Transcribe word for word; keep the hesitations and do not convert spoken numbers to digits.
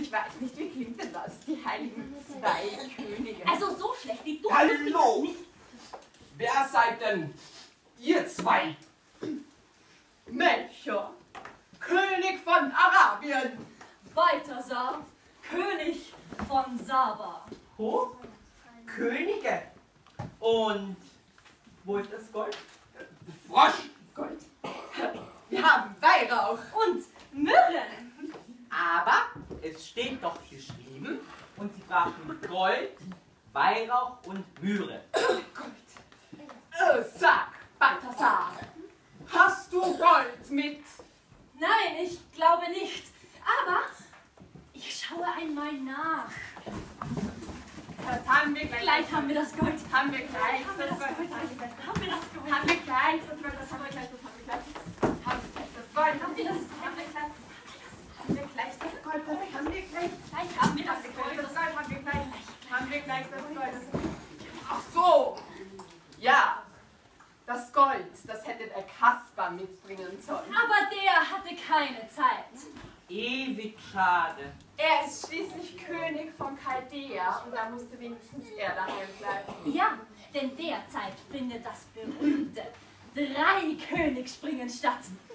ich weiß nicht, wie klingt denn das? Die heiligen zwei Könige. Also so schlecht wie du. Hallo! Wer seid denn ihr zwei? Melchior, König von Arabien. Balthasar, König von Saba. Oh, Könige. Und wo ist das Gold? Frosch! Gold. Wir haben Weihrauch. Und Myrrhe. Aber es steht doch geschrieben, und sie brachten Gold, Weihrauch und Myrrhe. Gold. Oh, sag, Balthasar, hast du Gold mit? Nein, ich glaube nicht. Aber ich schaue einmal nach. Das haben wir gleich. Gleich haben wir das Gold. Haben wir gleich. Haben wir das Gold. Haben wir das Gold. Haben wir gleich. Das Gold, das haben wir gleich. Das haben wir gleich. Haben wir gleich. Das Gold. Haben wir das? Haben wir gleich. Haben wir gleich das Gold. Das haben wir gleich. Gleich haben wir das Gold. Das Gold haben wir gleich. Haben wir gleich das Gold. Ach so. Ja. Das Gold, das hätte der Kasper mitbringen sollen. Aber der hatte keine Zeit. Ewig schade. Er ist schließlich König von Chaldea und da musste wenigstens er daheim bleiben. Ja, denn derzeit findet das berühmte Drei-Königsspringen statt.